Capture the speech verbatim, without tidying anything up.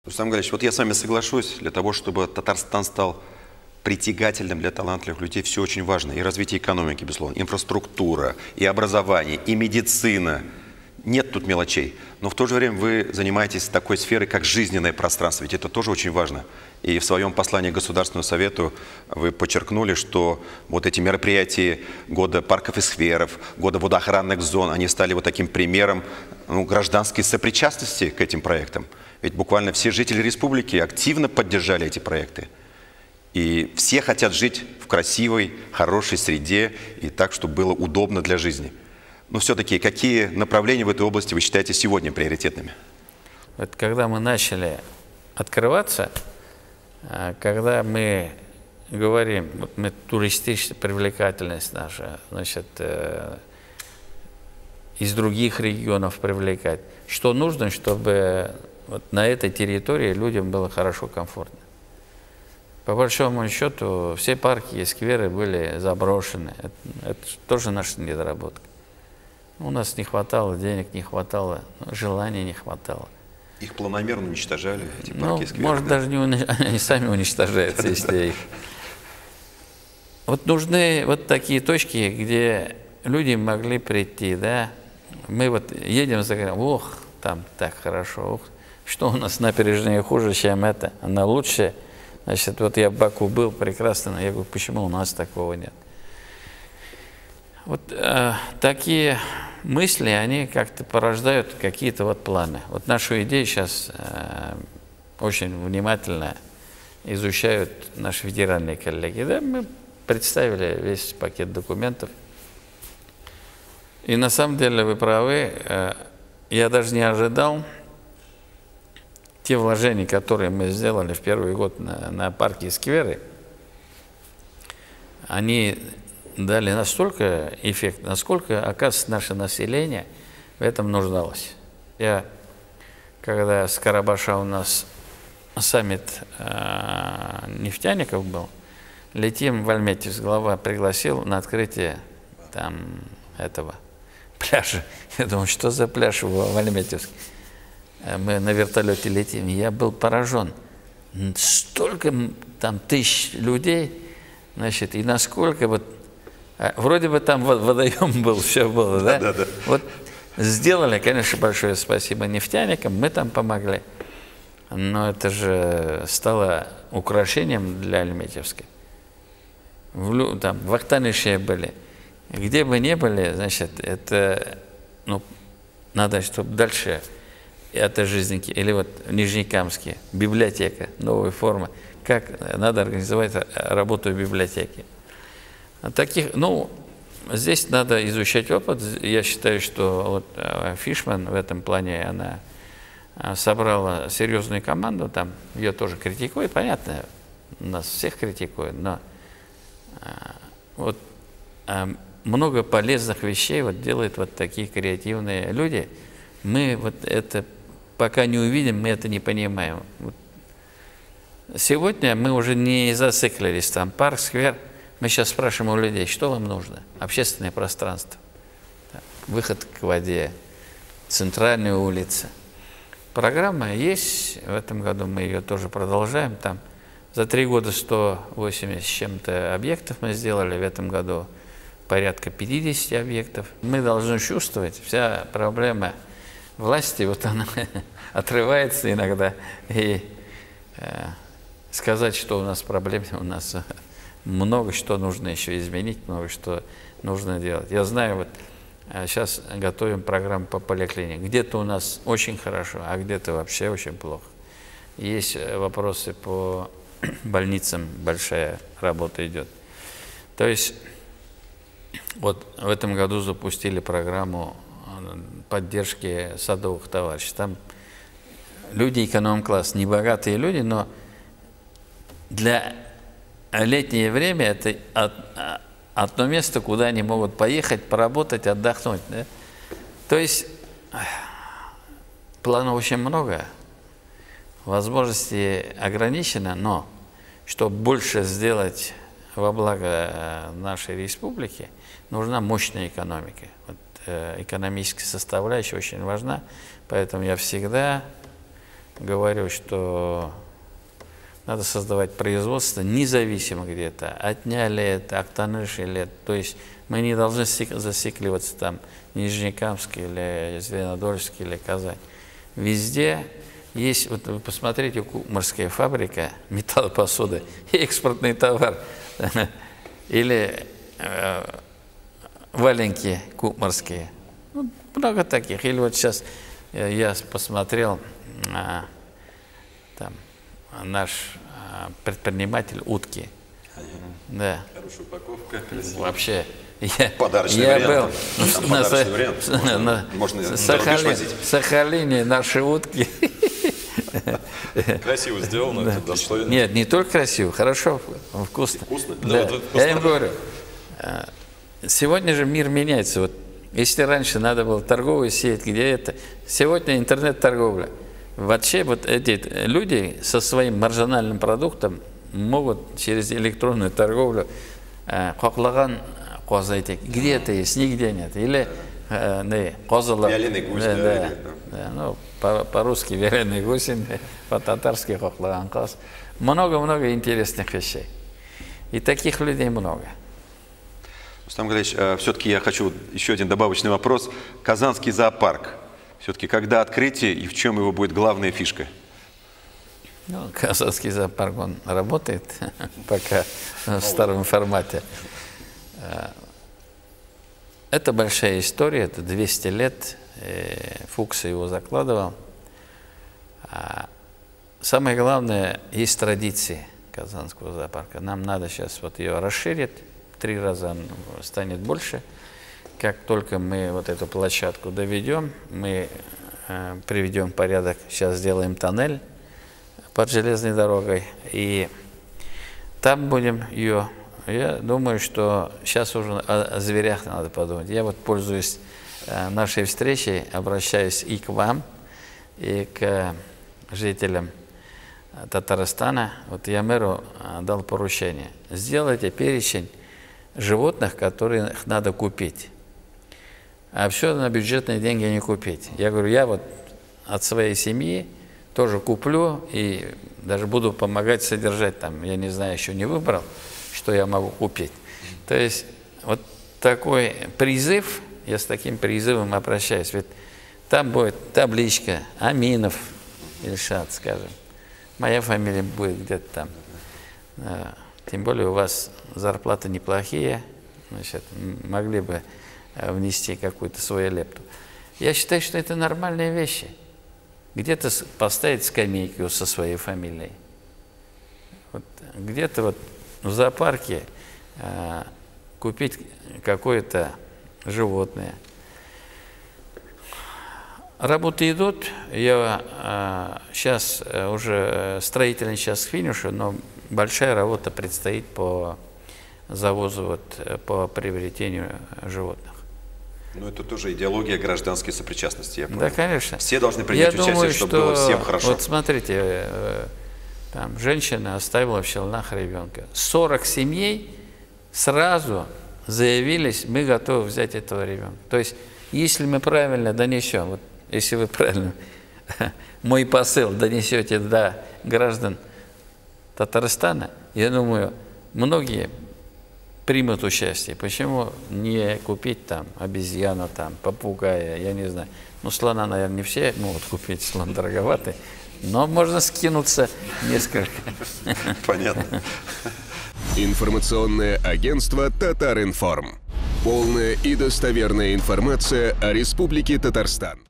Рустам Галич, вот я с вами соглашусь, для того, чтобы Татарстан стал притягательным для талантливых людей, все очень важно. И развитие экономики, безусловно, инфраструктура, и образование, и медицина. Нет тут мелочей. Но в то же время вы занимаетесь такой сферой, как жизненное пространство. Ведь это тоже очень важно. И в своем послании Государственному Совету вы подчеркнули, что вот эти мероприятия года парков и скверов, года водоохранных зон, они стали вот таким примером, ну, гражданской сопричастности к этим проектам. Ведь буквально все жители республики активно поддержали эти проекты. И все хотят жить в красивой, хорошей среде и так, чтобы было удобно для жизни. Но все-таки какие направления в этой области вы считаете сегодня приоритетными? Вот когда мы начали открываться, когда мы говорим, вот мы туристическая привлекательность наша, значит, из других регионов привлекать, что нужно, чтобы вот на этой территории людям было хорошо, комфортно. По большому счету, все парки и скверы были заброшены. Это, это тоже наша недоработка. У нас не хватало денег, не хватало, желания не хватало. Их планомерно уничтожали, эти парки Ну, и скверы? может, да? даже не уни... они сами уничтожаются, если их... Вот нужны вот такие точки, где люди могли прийти, да. Мы вот едем за городом, ох, там так хорошо, ох, что у нас набережная хуже, чем это, она лучше. Значит, вот я в Баку был, прекрасно, я говорю, почему у нас такого нет? Вот э, такие мысли, они как-то порождают какие-то вот планы. Вот нашу идею сейчас э, очень внимательно изучают наши федеральные коллеги. Да, мы представили весь пакет документов. И на самом деле вы правы, э, я даже не ожидал те вложения, которые мы сделали в первый год на, на парки и скверы, они дали настолько эффект, насколько, оказывается, наше население в этом нуждалось. Я, когда с Карабаша у нас саммит э, нефтяников был, летим в Альметьевск, глава пригласил на открытие там этого пляжа. Я думаю, что за пляж в Альметьевске? Мы на вертолете летим, я был поражен. Столько там тысяч людей, значит, и насколько вот, вроде бы там водоем был, все было, да? Да, да, да. Вот сделали, конечно, большое спасибо нефтяникам, мы там помогли. Но это же стало украшением для Альметьевска. В, там в Актаныше были. Где бы ни были, значит, это, ну, надо, чтобы дальше... Это жизненьки, или вот Нижнекамске, библиотека, новая форма. Как надо организовать работу в библиотеке. Таких, ну, здесь надо изучать опыт. Я считаю, что вот Фишман в этом плане, она собрала серьезную команду, там ее тоже критикуют, понятно, нас всех критикуют, но вот много полезных вещей вот делают вот такие креативные люди. Мы вот это пока не увидим, мы это не понимаем. Вот. Сегодня мы уже не зациклились, там парк, сквер. Мы сейчас спрашиваем у людей, что вам нужно? Общественное пространство, так, выход к воде, центральная улица. Программа есть, в этом году мы ее тоже продолжаем. Там за три года сто восемьдесят с чем-то объектов мы сделали, в этом году порядка пятидесяти объектов. Мы должны чувствовать, вся проблема власти, вот она отрывается иногда, и э, сказать, что у нас проблемы, у нас много что нужно еще изменить, много что нужно делать. Я знаю, вот сейчас готовим программу по поликлинике. Где-то у нас очень хорошо, а где-то вообще очень плохо. Есть вопросы по больницам, большая работа идет. То есть вот в этом году запустили программу поддержки садовых товарищей. Там люди эконом-класс, небогатые люди, но для летнее время это одно место, куда они могут поехать, поработать, отдохнуть. Да? То есть планов очень много, возможностей ограничено, но чтобы больше сделать во благо нашей республики, нужна мощная экономика. Вот, э, экономическая составляющая очень важна, поэтому я всегда говорю, что надо создавать производство независимо где-то. Отняли это, Актаныш или... То есть мы не должны зацикливаться там Нижнекамск или Зеленодольск или Казань. Везде есть, вот вы посмотрите, Кукмарская фабрика металлопосуды, экспортный товар. Или э, валенки кукмарские. Ну, много таких. Или вот сейчас э, я посмотрел, э, там, наш э, предприниматель утки. Да. Хорошая упаковка. Вообще. Я, подарочный я вариант. был На, на, подарочный вариант. Можно, на, можно Сахалин, Сахалине наши утки. Красиво сделано, да. Это достойно. Нет, не только красиво, хорошо, вкусно. Вкусно? Да. Да, вот Я им говорю, сегодня же мир меняется. Вот, если раньше надо было торговую сеть, где это, сегодня интернет-торговля. Вообще вот эти люди со своим маржинальным продуктом могут через электронную торговлю қоқлаған қозы айтайық, где-то есть, нигде нет. Или не, козылар. Вяленый гусь, да, да, да, да. да. Ну, по-русски вяленый гусень, по-татарски қоқлаған қоз. Много-много интересных вещей. И таких людей много. Рустам Гайдарович, все-таки я хочу еще один добавочный вопрос. Казанский зоопарк. Все-таки когда открытие и в чем его будет главная фишка? Ну, Казанский зоопарк, он работает пока в старом формате. Это большая история, это двести лет. Фукс его закладывал. Самое главное, есть традиции Казанского зоопарка. Нам надо сейчас вот ее расширить. Три раза станет больше. Как только мы вот эту площадку доведем, мы э, приведем в порядок, сейчас сделаем тоннель под железной дорогой, и там будем ее. Я думаю, что сейчас уже о, о зверях надо подумать. Я вот, пользуясь э, нашей встречей, обращаюсь и к вам, и к жителям Татарстана. Вот я мэру дал поручение. Сделайте перечень животных, которые надо купить. А все на бюджетные деньги не купить. Я говорю, я вот от своей семьи тоже куплю и даже буду помогать содержать там. Я не знаю, еще не выбрал, что я могу купить. То есть вот такой призыв, я с таким призывом обращаюсь. Ведь там будет табличка Аминов Ильшат, скажем. Моя фамилия будет где-то там. Тем более у вас зарплаты неплохие, значит, могли бы внести какую-то свою лепту. Я считаю, что это нормальные вещи. Где-то поставить скамейку со своей фамилией. Вот, где-то вот в зоопарке э, купить какое-то животное. Работы идут. Я э, сейчас э, уже строительный час к финишу, но большая работа предстоит по завозу, вот, по приобретению животных. Ну, это тоже идеология гражданской сопричастности, я понял. Да, конечно. Все должны принять я участие, думаю, чтобы что, было всем хорошо. Вот смотрите, там женщина оставила в Челнах ребенка. сорок семей сразу заявились, мы готовы взять этого ребенка. То есть, если мы правильно донесем, вот, если вы правильно мой посыл донесете до граждан Татарстана, я думаю, многие примут участие. Почему не купить там обезьяну, там, попугая, я не знаю. Ну, слона, наверное, не все могут купить, слон дороговатый, но можно скинуться несколько. Понятно. Информационное агентство «Татаринформ». Полная и достоверная информация о Республике Татарстан.